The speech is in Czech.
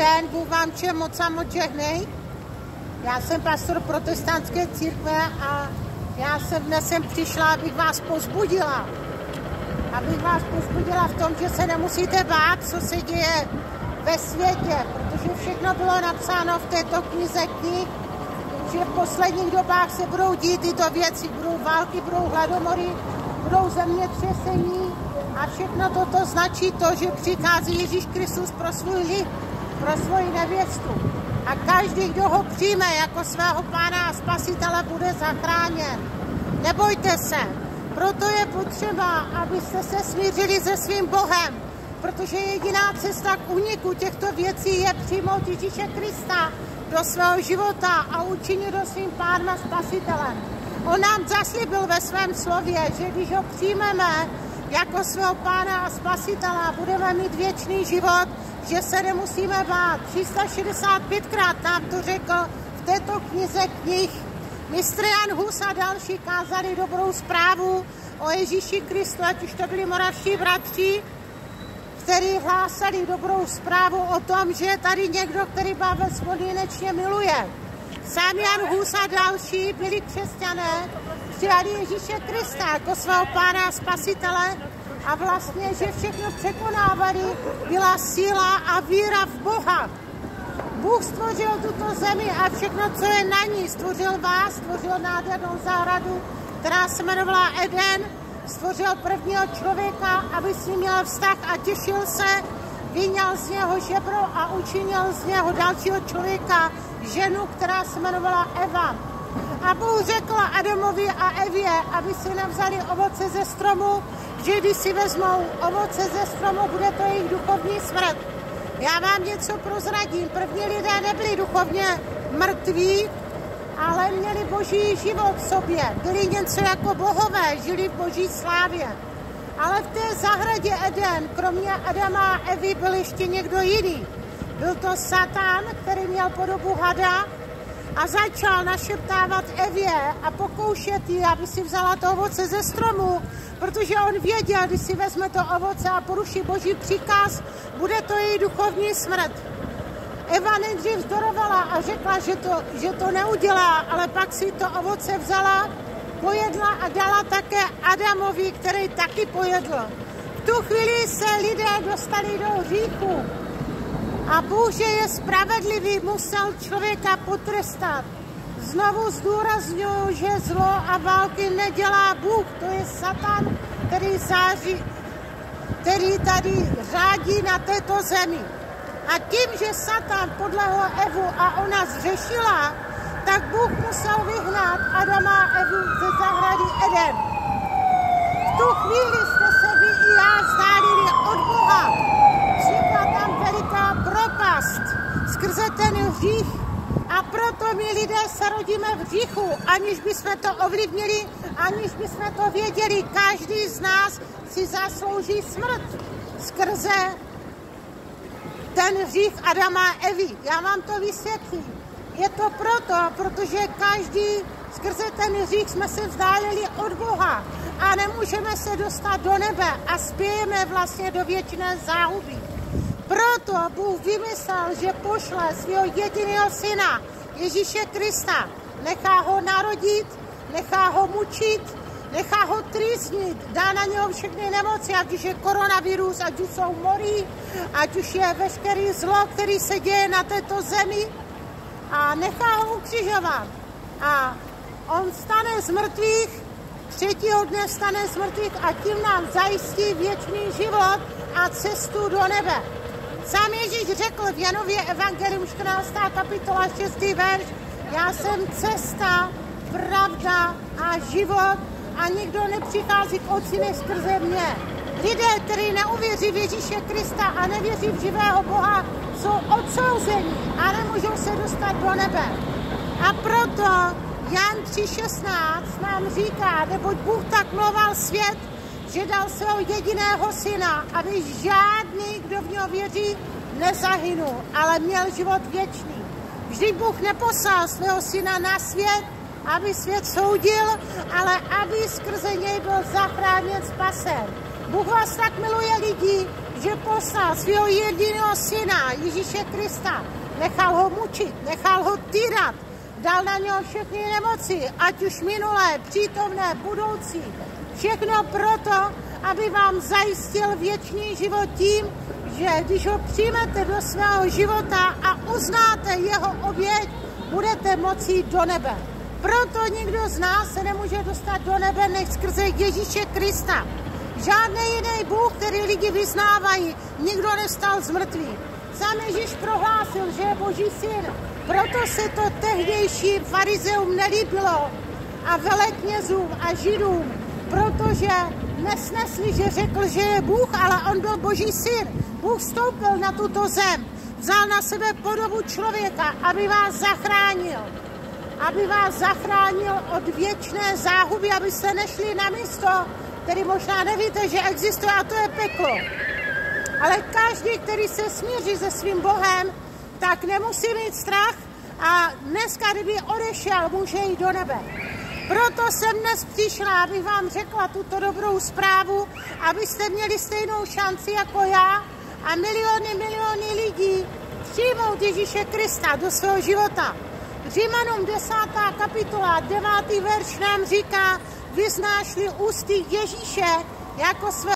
den, Bůh vám všem moc a moc žehnej. Já jsem pastor protestantské církve a já jsem dnes přišla, abych vás povzbudila. Abych vás povzbudila v tom, že se nemusíte bát, co se děje ve světě, protože všechno bylo napsáno v této knize knih, že v posledních dobách se budou dít tyto věci, budou války, budou hladomory, budou zemětřesení a všechno toto značí to, že přichází Ježíš Kristus pro svůj lid, pro svoji nevěstu. A každý, kdo ho přijme jako svého pána a spasitele, bude zachráněn. Nebojte se, proto je potřeba, abyste se smířili se svým Bohem, protože jediná cesta k úniku těchto věcí je přijmout Ježíše Krista do svého života a učinit ho svým pánem a spasitelem. On nám zaslíbil ve svém slově, že když ho přijmeme jako svého pána a spasitele a budeme mít věčný život, že se nemusíme bát. 365krát nám to řekl v této knize knih. Mistr Jan Hus a další kázali dobrou zprávu o Ježíši Kristu, ať už to byli moravští bratři, kteří hlásali dobrou zprávu o tom, že je tady někdo, který Bábel spodinečně miluje. Sám Jan Hus a další byli křesťané, přijali Ježíše Krista jako svého pána a spasitele a vlastně, že všechno překonávali, byla síla a víra v Boha. Bůh stvořil tuto zemi a všechno, co je na ní. Stvořil vás, stvořil nádhernou zahradu, která se jmenovala Eden. Stvořil prvního člověka, aby s ním měl vztah a těšil se. Vyňal z něho žebro a učinil z něho dalšího člověka, ženu, která se jmenovala Eva. A Bůh řekl Adamovi a Evě, aby si nevzali ovoce ze stromu, že když si vezmou ovoce ze stromu, bude to jejich duchovní smrt. Já vám něco prozradím. První lidé nebyli duchovně mrtví, ale měli boží život v sobě. Byli něco jako bohové, žili v boží slávě. Ale v té zahradě Eden, kromě Adama a Evy, byl ještě někdo jiný. Byl to Satan, který měl podobu hada a začal našeptávat Evě a pokoušet ji, aby si vzala to ovoce ze stromu, protože on věděl, když si vezme to ovoce a poruší boží příkaz, bude to její duchovní smrt. Eva nejdřív vzdorovala a řekla, že to neudělá, ale pak si to ovoce vzala, pojedla a dala také Adamovi, který taky pojedl. V tu chvíli se lidé dostali do hříchu a Bůh, že je spravedlivý, musel člověka potrestat. Znovu zdůrazňuji, že zlo a války nedělá Bůh, to je Satan, který tady řádí na této zemi. A tím, že Satan podlehl Evu a ona zřešila, tak Bůh musel vyhnat Adama a Evu ze zahrady Eden. V tu chvíli jste se vy i já vzdálili od Boha. Vznikla tam veliká propast skrze ten hřích a proto my lidé se rodíme v hříchu, aniž bychom to ovlivnili, aniž bychom to věděli. Každý z nás si zaslouží smrt skrze ten hřích Adama a Evy. Já vám to vysvětlím. Je to proto, protože každý skrze ten hřích jsme se vzdálili od Boha a nemůžeme se dostat do nebe a spějeme vlastně do věčné záhuby. Proto Bůh vymyslel, že pošle svého jediného syna, Ježíše Krista. Nechá ho narodit, nechá ho mučit, nechá ho trýsnit, dá na něho všechny nemoci, ať už je koronavirus, ať už jsou mory, ať už je veškerý zlo, který se děje na této zemi a nechá ho ukřižovat. A on stane z mrtvých, třetího dne stane z mrtvých a tím nám zajistí věčný život a cestu do nebe. Sám Ježíš řekl v Janově evangelium 14. kapitola 6. verš, já jsem cesta, pravda a život a nikdo nepřichází k Otci než skrze mě. Lidé, kteří neuvěří v Ježíše Krista a nevěří v živého Boha, jsou odsouzeni a nemůžou se dostat do nebe. A proto Jan 3,16 nám říká, neboť Bůh tak miloval svět, že dal svého jediného syna, aby žádný, kdo v něho věří, nezahynul, ale měl život věčný. Vždyť Bůh neposlal svého syna na svět, aby svět soudil, ale aby skrze něj byl zachráněn spasen. Bůh vás tak miluje lidi, že poslal svého jediného syna, Ježíše Krista, nechal ho mučit, nechal ho týrat, dal na něho všechny nemoci, ať už minulé, přítomné, budoucí, všechno proto, aby vám zajistil věčný život tím, že když ho přijmete do svého života a uznáte jeho oběť, budete moci jít do nebe. Proto nikdo z nás se nemůže dostat do nebe než skrze Ježíše Krista. Žádný jiný Bůh, který lidi vyznávají, nikdo nestal z mrtvých. Sám Ježíš prohlásil, že je Boží syn. Proto se to tehdejším farizeům nelíbilo a veleknězům a židům, protože nesnesli, že řekl, že je Bůh, ale on byl Boží syn. Bůh vstoupil na tuto zem, vzal na sebe podobu člověka, aby vás zachránil. Aby vás zachránil od věčné záhuby, abyste nešli na místo, který možná nevíte, že existuje, a to je peklo. Ale každý, který se smíří se svým Bohem, tak nemusí mít strach a dneska, kdyby odešel, může jít do nebe. Proto jsem dnes přišla, abych vám řekla tuto dobrou zprávu, abyste měli stejnou šanci jako já a miliony lidí přijmout Ježíše Krista do svého života. Římanům 10. kapitola, 9. verš nám říká, vyznáš-li ústy Ježíše jako své